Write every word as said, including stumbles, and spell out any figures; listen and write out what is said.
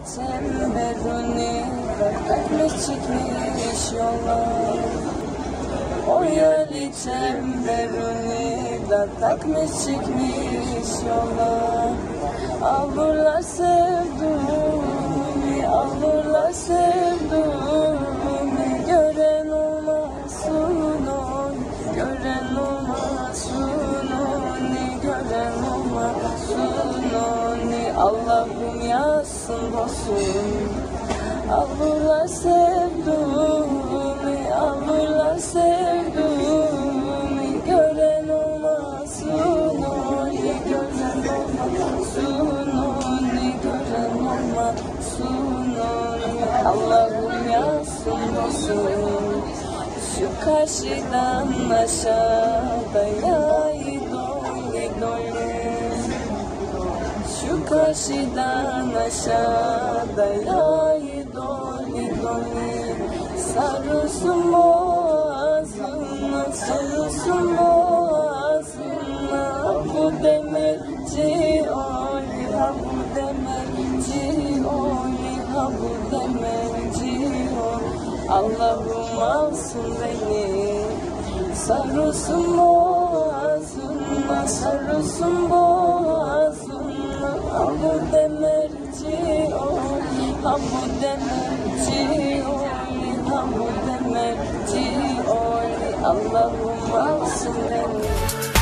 çemberuni takmış çıkmış yola. O yali çemberuni da takmış çıkmış yola. Alırlar sevduğumu, alırlar sevduğumu. Gören olmasın oy, gören olmasın oy, gören olmasın oy. Allah'ım yazsın olsun. Alırlar sevduğumu, alırlar sevduğumu. Gören olmasın oy, gören olmasın oy, gören olmasın oy. Allah'ım yazsın olsun. Şu karşıdan aşağıda yay doyli doyli. Şu karşıdan aşağıda yay doyli doyli. Sarılsın boğazına, sarılsın boğazına. Bu demirci oy, ha bu demirci oy, ha bu demirci oy. Allah'ım alsın beni, sarılsın boğazına, sarılsın boğazına. Ha bu demirci oy, ha bu demirci oy, ha bu demirci oy. Allah'ım alsın beni.